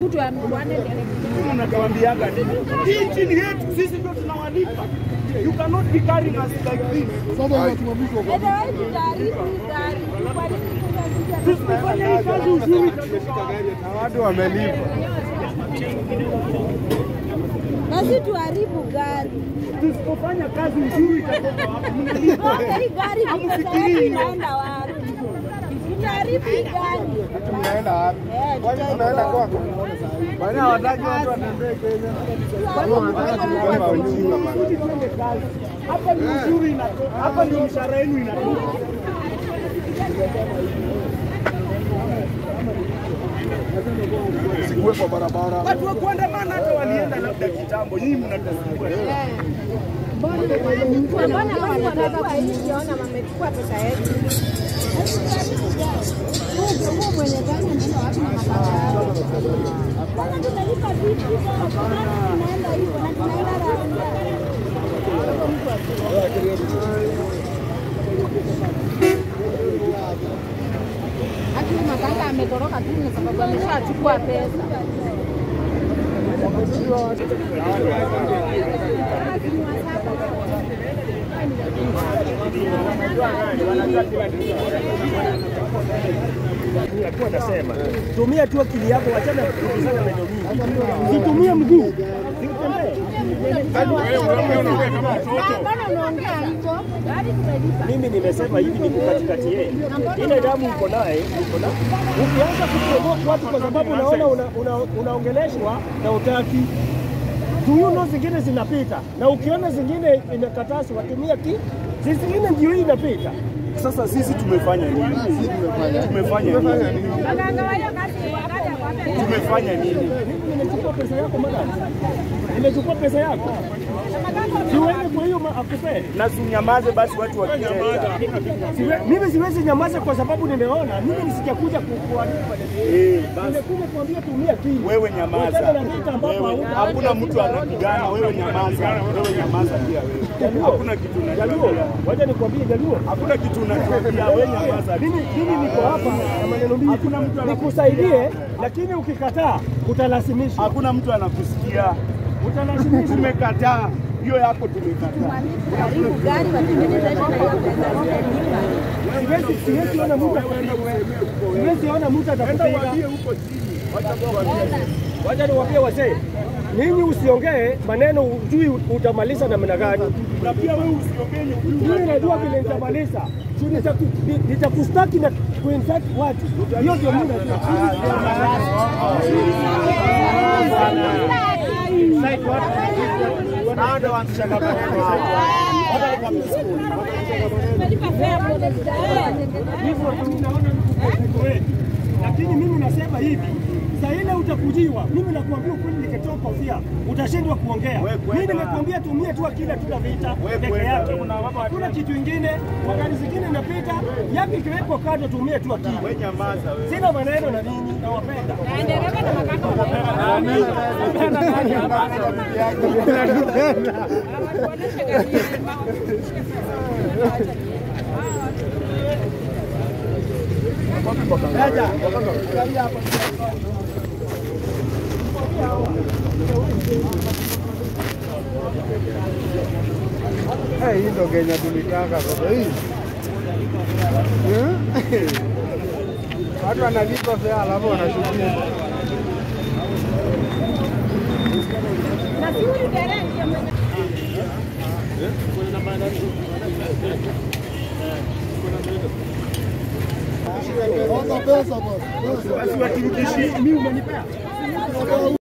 Unatuambiaga nini? Hii nchini yetu sisi ndio tunawalipa. You cannot be carrying us like this. Tusifanye kazi uzuri na watu wamelipa. Nasi tuharibu gari. Tusipofanya kazi uzuri itakuwa wapi? Mnalipa. Hii gari inaenda wapi? Tunaharibu gari. Tunaenda wapi? Kwani tunaenda kwako? Bwana hawataki watu watembee Kenya. Hapa ni uzuri inatoka. Hapa ndio mshahara wenu inatoka. Sikuwe kwa barabara. Watu wa kuandamana hata walienda labda kitambo. Nyinyi mnatasumbua. Mbona wanataka kuiona wamechukua pesa yetu? Huyo mwenye gari anaenda wapi na mapato? Bwana tunalipa vipi sasa? Tunaenda hivyo na tunaenda Lakini makanga ametoroka tu kwa sababu ameshachukua pesa. Nasema tumia tu akili yako, wachana kukusanya maneno mingi. Situmie mguu. Mimi nimesema hivi, niko katikati yenu. Ile damu uko naye, uko na. Ukianza kuprovoke watu kwa sababu unaona unaongeleshwa na utaki. Tuuno zingine zinapita. Na ukiona zingine imekatazwa, tumia zingine ndio hii inapita. Sasa sisi tumefanya nini? Tumefanya nini? Tumefanya nini? Nimechukua pesa yako madam. Nimechukua pesa yako. Siwezi kwa hiyo akupe. Na sinyamaze basi watu wakicheza. Mimi siwezi nyamaza kwa sababu nimeona. Mimi nisijakuja kukualipa. Basi. Nimekuja kuambia tumia kii. Wewe nyamaza. Hakuna mtu anapigana, wewe nyamaza. Wewe nyamaza pia wewe. Hakuna kitu unajua. Wacha nikwambie Jaluo. Hakuna kitu unajua. Wewe nyamaza. Mimi niko hapa na maneno mingi. Hakuna mtu anakusaidie, lakini ukikataa utalazimisha. Hakuna mtu anakusikia. Utalazimisha. Tumekataa. Hiyo yako tumekataa. Karibu gari watengeneza na hiyo pesa. Siwezi ona mtu atakupiga. Siwezi ona mtu atakupiga. Wacha niwaambie wazee. Ninyi usiongee maneno ujui utamaliza namna gani. Na pia wewe usiongee ujui. Mimi najua vile nitamaliza. Nitakustaki na kuinfect watu. Hiyo ndio mimi najua. Lakini mimi nasema hivi, saa ile utakujiwa, mimi nakuambia ukweli, nikitoa kofia utashindwa kuongea. Mimi nimekuambia tumie tu akili, tuna vita peke yake. Hakuna kitu kingine, magari zingine inapita, yapi kiweko kando, tumie tu akili. Wewe nyamaza wewe. Sina maneno na ninyi, nawapenda. Naendelea na makaka wanapenda. Hii ndo Kenya tulitaka sasa hii. Watu wanalipa fare alafu wanashukia. Basi waturudishie mimi umenipea.